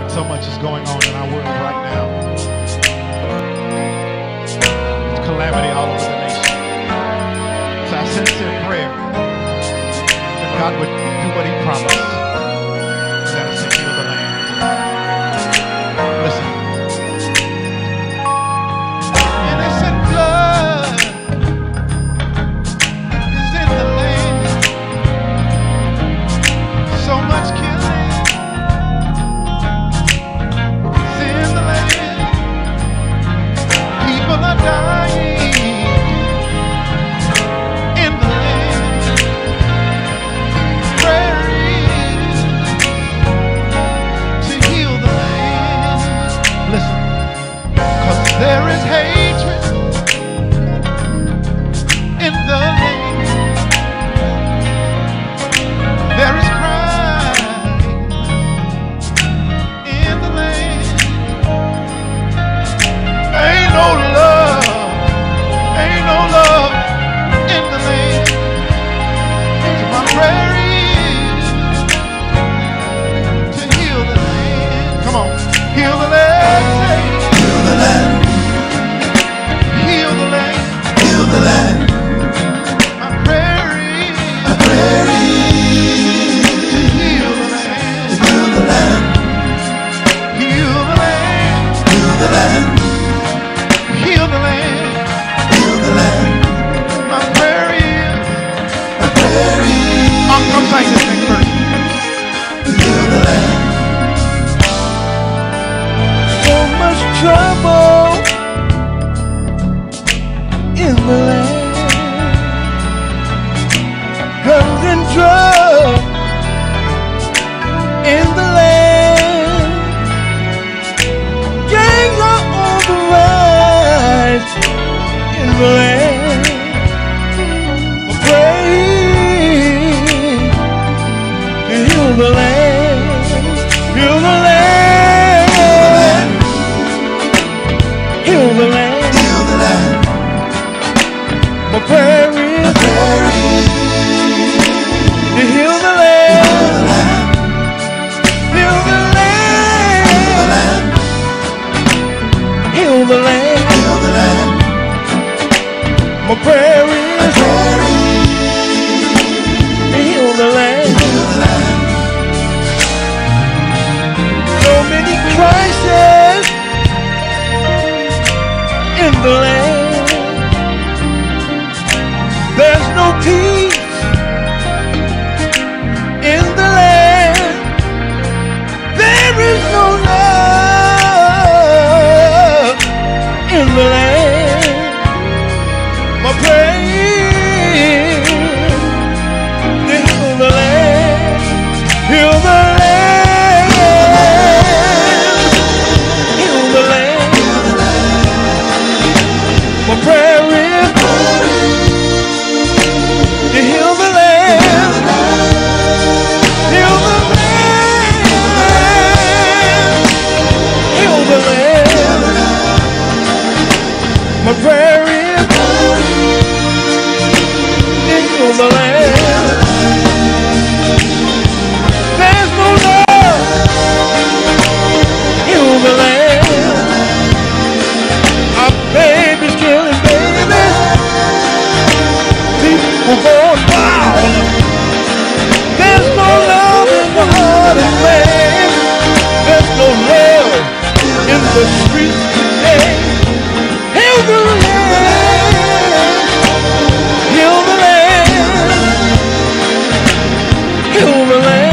So much is going on in our world right now. It's calamity all over the nation. So I sincere prayer that God would do what He promised. And that is to heal the land. Listen. Innocent blood is in the land. So much killing. Dying in the land. Prayer is to heal the land. Listen, 'cause there is hatred in the land. There is crime in the land. Ain't no love. Ain't no love in the land. So my prayer is to heal the land. Come on, heal the land. Heal the land. Heal the land. Heal the land. My prayer is to heal the land. Heal the land. Heal the land. Heal the land. Heal the land. Come sing this next verse. Heal the land. So much trouble in the land. Guns and drugs in the land. Gangs are on the rise in the land. Heal the land, heal the land, heal the land, heal the land. My prayer is to heal the land, heal the land, heal the land, heal the land. My prayer is to heal the land. Crisis in the land. There's no peace in the land. There is no love in the land. My prayer is to heal the land, heal the land. My prayer is to heal the land, heal the land, heal the land. My prayer is to heal the land. There's no love, heal the land. Our babies killing babies, people going wild. There's no love in the heart of man. There's no love in the streets today. Heal the land, heal the land, heal the land.